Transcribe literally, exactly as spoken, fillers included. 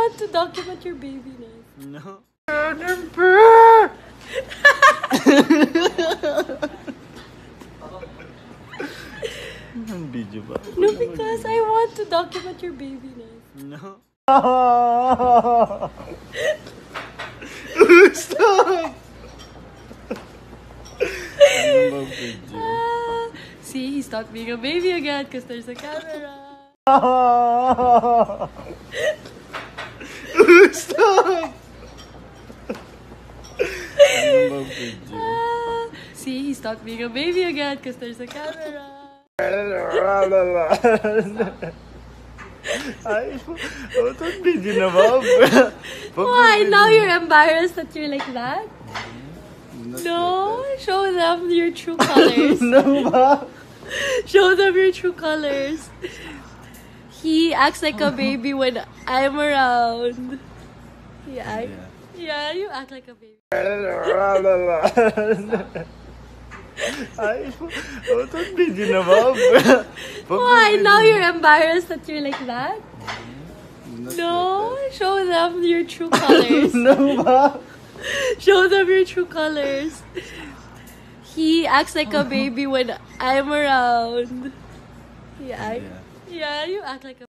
want to document your babyness. No. Ang video ba? No, because I want to document your babyness. No. Stop! Ano ba video? Ah, see, he stopped being a baby again because there's a camera. Stop! Ano ba video? Ah, see, he stopped being a baby again because there's a camera. Ay, oh, ito video na ba? Why? Now you're embarrassed that you're like that? No, show them your true colors. No ba? Show them your true colors. He acts like a baby when I'm around. Yeah, I, yeah, you act like a baby. Ay, oh, ito video na ba? Why? Now you're embarrassed that you're like that? No, show them your true colors. No ba? Show them your true colors. He acts like a baby when I'm around. Yeah, I, yeah, you act like a